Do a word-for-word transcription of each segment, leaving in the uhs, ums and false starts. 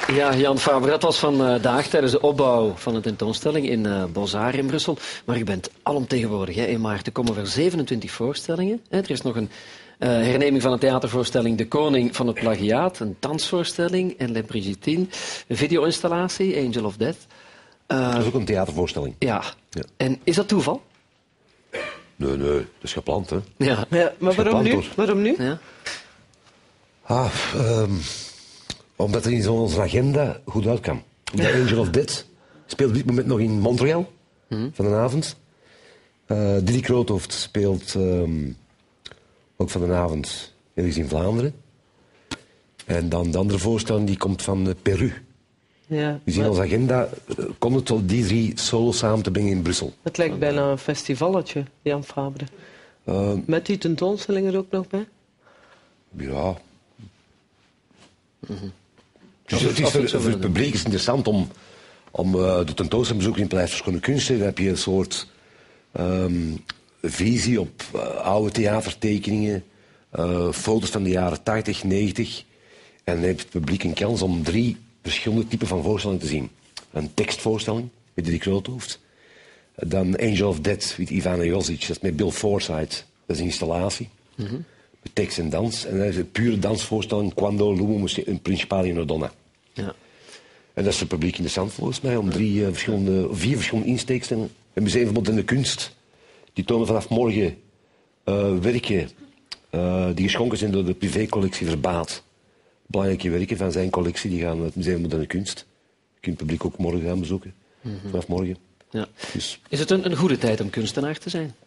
Ja, Jan Faber, dat was vandaag tijdens de opbouw van de tentoonstelling in uh, Beaux-Arts in Brussel. Maar u bent alomtegenwoordig. Hè? In maart komen er zevenentwintig voorstellingen. Hè? Er is nog een uh, herneming van een theatervoorstelling De Koning van het Plagiaat, een dansvoorstelling en Le Brigitine, een video-installatie, Angel of Death. Uh, dat is ook een theatervoorstelling. Ja. ja. En is dat toeval? Nee, nee, dat is gepland, hè. Ja. ja maar waarom nu? Waarom nu? Ja. Ah, um, omdat er in zo'n agenda goed uit kan. Omdat Angel of Death speelt op dit moment nog in Montreal, mm-hmm. van de avond. Uh, Didi Kroothoofd speelt um, ook van de avond ergens in Vlaanderen. En dan de andere voorstelling die komt van uh, Peru. Ja, dus in maar... onze agenda uh, komt het tot die drie solos samen te brengen in Brussel. Het lijkt bijna een festivalletje, Jan Fabre. Uh, Met die tentoonstelling er ook nog bij? Ja. Mm-hmm. Dus het is voor, voor het publiek is het interessant om, om uh, de tentoonstelling te bezoeken in Paleis voor Schone Kunsten. Dan heb je een soort um, visie op uh, oude theatertekeningen, uh, foto's van de jaren tachtig, negentig. En dan heeft het publiek een kans om drie verschillende typen van voorstellingen te zien. Een tekstvoorstelling met Didi Kroothoofd. Dan Angel of Death met Ivana Josic, dat is met Bill Forsyth. Dat is een installatie. Mm-hmm. Met tekst en dans. En dan is een pure dansvoorstelling, Quando l'uomo in Principale in Donna. Ja. En dat is voor het publiek interessant volgens mij, om drie, uh, verschillende, vier verschillende insteeks te hebben. Het Museum van Moderne Kunst, die tonen vanaf morgen uh, werken uh, die geschonken zijn door de privécollectie Verbaat. Belangrijke werken van zijn collectie, die gaan naar het Museum van Moderne Kunst. Je kunt het publiek ook morgen gaan bezoeken, mm-hmm. vanaf morgen. Ja. Dus. Is het een, een goede tijd om kunstenaar te zijn?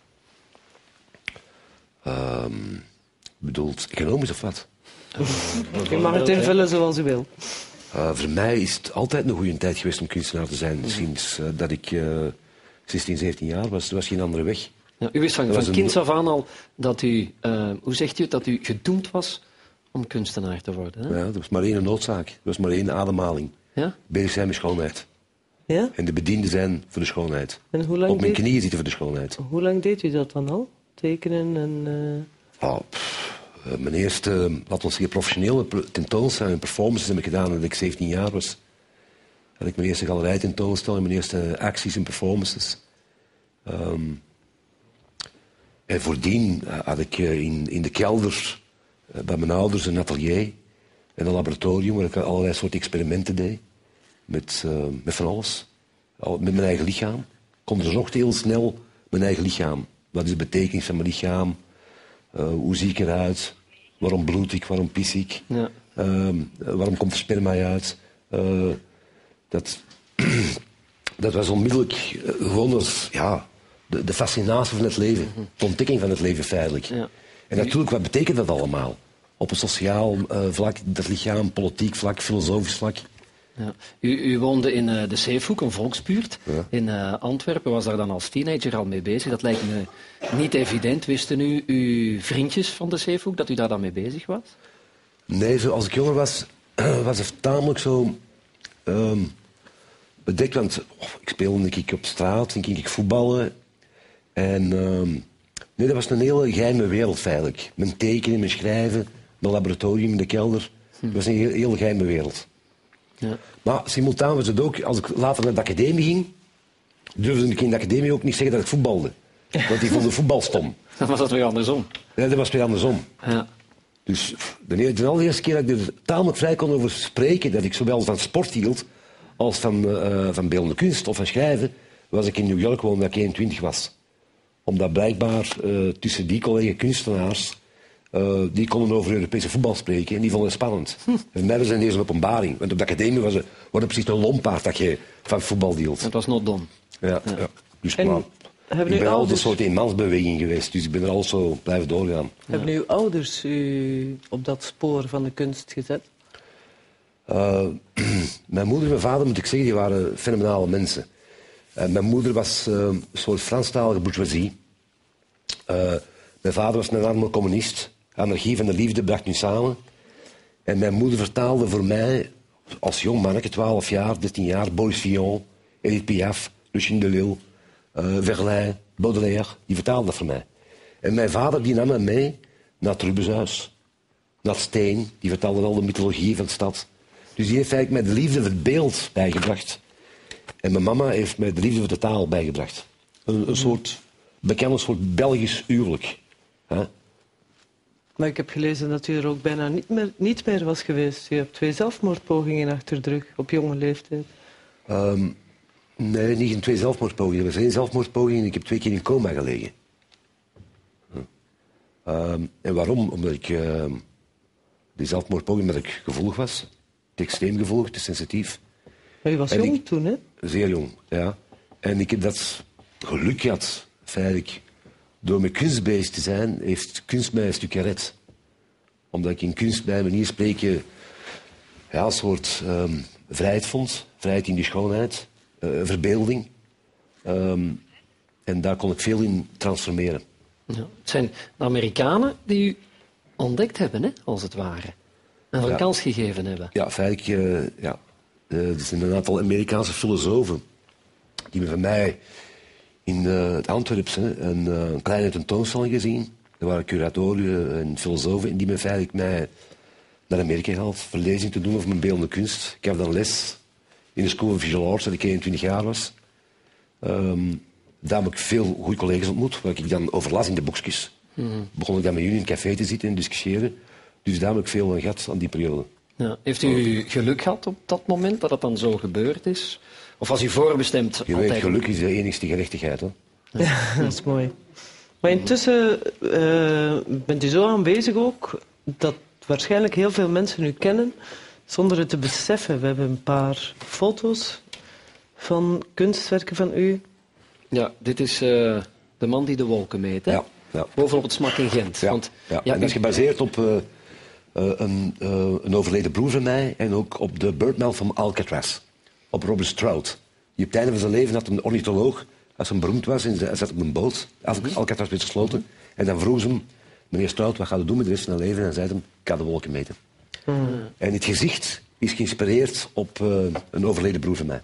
Um, bedoelt economisch of wat? Je mag het invullen zoals u wil. Uh, voor mij is het altijd een goede tijd geweest om kunstenaar te zijn. Mm-hmm. Sinds uh, dat ik uh, zestien, zeventien jaar was, er was geen andere weg. Ja, u wist van, van kinds af aan al dat u, uh, hoe zegt u het, dat u gedoemd was om kunstenaar te worden. Hè? Ja, dat was maar één noodzaak. Dat was maar één ademhaling. Ja? Bezig zijn met schoonheid. Ja? En de bedienden zijn voor de schoonheid. En hoe lang op mijn deed... knieën zitten voor de schoonheid. Hoe lang deed u dat dan al? Tekenen en... Uh... Oh, pff, uh, mijn eerste, uh, laten we zeggen, professionele tentoonstelling en performances heb ik gedaan toen ik zeventien jaar was. Had ik mijn eerste galerij tentoonstelling, mijn eerste acties en performances. Um, en voordien uh, had ik uh, in, in de kelder uh, bij mijn ouders een atelier en een laboratorium waar ik allerlei soorten experimenten deed. Met, uh, met van alles. Al, met mijn eigen lichaam. Ik onderzocht heel snel mijn eigen lichaam. Wat is de betekenis van mijn lichaam? Uh, hoe zie ik eruit? Waarom bloed ik? Waarom pis ik? Ja. Uh, waarom komt er sperma uit? Uh, dat, dat was onmiddellijk uh, gewoon als, ja, de, de fascinatie van het leven. De ontdekking van het leven feitelijk. Ja. En natuurlijk, wat betekent dat allemaal? Op een sociaal uh, vlak, dat lichaam, politiek vlak, filosofisch vlak. Ja. U, u woonde in uh, de Zeefhoek, een volksbuurt, ja. in uh, Antwerpen. Was daar dan als teenager al mee bezig? Dat lijkt me niet evident. Wisten u, uw vriendjes van de Zeefhoek, dat u daar dan mee bezig was? Nee, zo, als ik jonger was, was het tamelijk zo um, bedekt. Want oh, ik speelde een keer op straat, en ging ik voetballen. En um, nee, dat was een hele geheime wereld feitelijk. Mijn tekenen, mijn schrijven, mijn laboratorium in de kelder. Hm. Dat was een heel, heel geheime wereld. Ja. Maar simultaan was het ook, als ik later naar de academie ging, durfde ik in de academie ook niet zeggen dat ik voetbalde. Want die vonden voetbal stom. Dan was dat weer andersom. Nee, dat was weer andersom. Ja. Dus de, de allereerste keer dat ik er tamelijk vrij kon over spreken, dat ik zowel van sport hield als van, uh, van beeldende kunst of van schrijven, was ik in New York woonde dat ik eenentwintig was. Omdat blijkbaar uh, tussen die collega kunstenaars, Uh, die konden over Europese voetbal spreken en die vonden het spannend. Hm. En voor mij was het eerst een openbaring. Want op de academie was het, was het precies een lompaard dat je van voetbal hield. Het was not dom. Ja, ja. ja. Dus en, maar, ik ben altijd een soort eenmansbeweging geweest, dus ik ben er al zo blijven doorgaan. Hebben ja. uw ouders u op dat spoor van de kunst gezet? Uh, mijn moeder en mijn vader, moet ik zeggen, die waren fenomenale mensen. Uh, mijn moeder was uh, een soort Franstalige bourgeoisie. Uh, mijn vader was een arme communist. Anarchie van de liefde bracht nu samen. En mijn moeder vertaalde voor mij, als jong manneke, twaalf jaar, dertien jaar, Boris Vian, Edith Piaf, Lucien Delille, uh, Verlaine, Baudelaire. Die vertaalde dat voor mij. En mijn vader die nam me mee naar het Rubenshuis. Naar het Steen. Die vertaalde al de mythologie van de stad. Dus die heeft eigenlijk mij de liefde voor het beeld bijgebracht. En mijn mama heeft mij de liefde voor de taal bijgebracht. Een, een soort, bekend een soort Belgisch huwelijk. Hè? Maar ik heb gelezen dat u er ook bijna niet meer, niet meer was geweest. U hebt twee zelfmoordpogingen achter de rug, op jonge leeftijd. Um, nee, niet in twee zelfmoordpogingen. Er was één zelfmoordpoging en ik heb twee keer in coma gelegen. Um, en waarom? Omdat ik uh, die zelfmoordpoging met ik gevoelig was. Te extreem gevoelig, te sensitief. Maar u was en jong ik, toen, hè? Zeer jong, ja. En ik heb dat geluk gehad, feitelijk. Door met kunst bezig te zijn, heeft kunst mij een stuk gered. Omdat ik in kunst bij manier spreken ja, een soort um, vrijheid vond. Vrijheid in die schoonheid, uh, verbeelding. Um, en daar kon ik veel in transformeren. Ja. Het zijn de Amerikanen die u ontdekt hebben, hè, als het ware. En een ja. kans gegeven hebben. Ja, feitelijk, uh, ja. Uh, er zijn een aantal Amerikaanse filosofen die van mij in uh, het Antwerpse een, uh, een kleine tentoonstelling gezien. Er waren curatoren en filosofen die me feitelijk mij naar Amerika gehaald. Verlezing te doen over mijn beeldende kunst. Ik heb dan les in de School of Visual Arts, dat ik eenentwintig jaar was. Um, daar heb ik veel goede collega's ontmoet, waar ik dan over las in de boekjes. Mm-hmm. Begon ik dan met jullie in een café te zitten en discussiëren. Dus daar heb ik veel aan gehad aan die periode. Ja. Heeft u geluk gehad op dat moment dat het dan zo gebeurd is? Of was u voorbestemd? Je altijd... weet, geluk is de enigste gerechtigheid. Hè? Ja. Ja, dat is mooi. Maar intussen uh, bent u zo aanwezig ook dat waarschijnlijk heel veel mensen u kennen zonder het te beseffen. We hebben een paar foto's van kunstwerken van u. Ja, dit is uh, de man die de wolken meet, hè? Ja, ja. Bovenop het Smak in Gent. Ja, Want, ja. Ja, en dat is gebaseerd op uh, uh, een, uh, een overleden broer van mij en ook op de Birdman van Alcatraz. Op Robert Stroud. Die op het einde van zijn leven had een ornitholoog, als hij beroemd was, en hij zat op een boot. Alcatraz werd gesloten. En dan vroeg ze hem, meneer Stroud, wat gaat u doen met de rest van het leven? En hij zei hem, ik ga de wolken meten. Mm. En het gezicht is geïnspireerd op uh, een overleden broer van mij.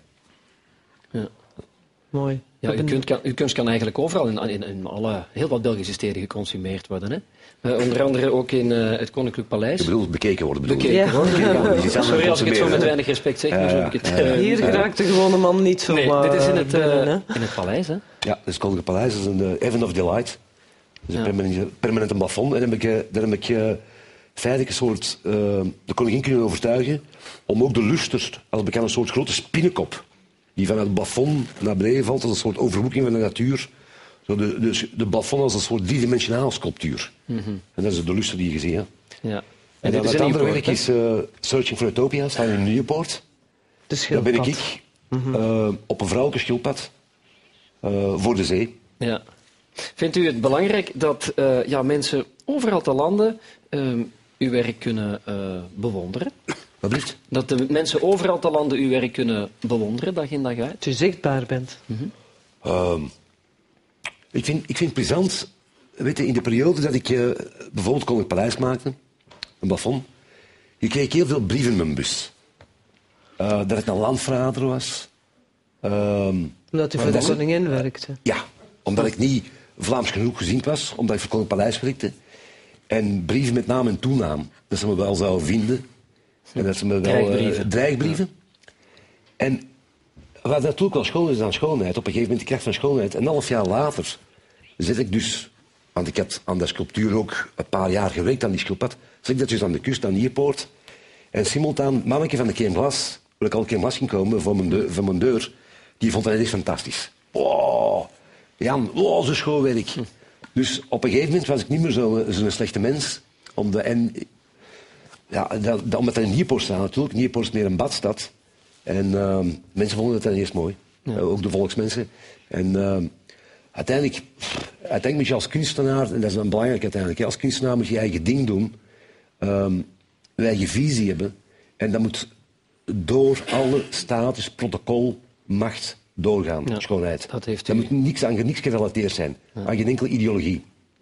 Ja. Mooi. Ja, uw, kunst kan, uw kunst kan eigenlijk overal in, in, in alle, heel wat Belgische steden geconsumeerd worden. Hè? Uh, onder andere ook in uh, het Koninklijk Paleis. Ik bedoel, bekeken worden. Bedoel bekeken ja. worden. Ja. Ja. Sorry als ik het zo met weinig respect zeg. Maar zo heb ik het, uh, Hier geraakt de gewone man niet zo. Nee, dit is in het, uh, binnen, in het paleis. Hè? Ja, het is het Koninklijk Paleis. Dat is een uh, Heaven of Delight. Dat is een ja. permanent, permanent plafond. En daar heb ik, uh, daar heb ik uh, feitelijk een soort... Uh, de koningin kunnen overtuigen om ook de luster, als bekend een soort grote spinnenkop, die vanuit het plafond naar beneden valt als een soort overwoeking van de natuur. Zo de, de, de plafond als een soort driedimensionale sculptuur. Mm-hmm. En dat is de luster die je ziet. Hè. Ja. En, en dan het andere werk is uh, Searching for Utopia, staan in Newport. Daar ben ik mm-hmm. uh, op een vrouwelijke schildpad uh, voor de zee. Ja. Vindt u het belangrijk dat uh, ja, mensen overal te landen uh, uw werk kunnen uh, bewonderen? Wat blieft? Dat de mensen overal te landen uw werk kunnen bewonderen, dag in dag uit? Dat u zichtbaar bent. Mm-hmm. Uh, ik, vind, ik vind het plezant, weet je, in de periode dat ik uh, bijvoorbeeld Koninklijk Paleis maakte, een plafond, ik kreeg heel veel brieven in mijn bus. Uh, dat het een landverrader was. Uh, omdat u voor de koningin werkte? Ja, omdat ik niet Vlaams genoeg gezien was, omdat ik voor Koninklijk Paleis werkte. En brieven met naam en toenaam, dat ze me wel zouden vinden. En dat ze me wel... Dreigbrieven. Uh, dreigbrieven. Ja. En wat natuurlijk wel schoon is aan schoonheid, op een gegeven moment de kracht van schoonheid. En een half jaar later zit ik dus, want ik had aan de sculptuur ook een paar jaar gewerkt aan die schildpad, zit ik dat dus aan de kust, aan Nierpoort. En simultaan, manneke van de Keemglas, waar ik al Keemglas ging komen voor mijn, deur, voor mijn deur, die vond dat echt fantastisch. Oh, Jan, oh, zo schoon werk. Hm. Dus op een gegeven moment was ik niet meer zo'n zo slechte mens. Omdat, en, ja, dat, dat, omdat er in Nierpoort staat natuurlijk. Nierpoort is meer een badstad. En uh, mensen vonden het dan eerst mooi. Ja. Uh, ook de volksmensen. En uh, uiteindelijk, uiteindelijk moet je als kunstenaar, en dat is dan belangrijk uiteindelijk, als kunstenaar moet je je eigen ding doen. Um, je eigen visie hebben. En dat moet door alle status, protocol, macht doorgaan. Ja, schoonheid. Dat heeft u... u... moet niks aan niks gerelateerd zijn. Ja. Aan geen enkele ideologie.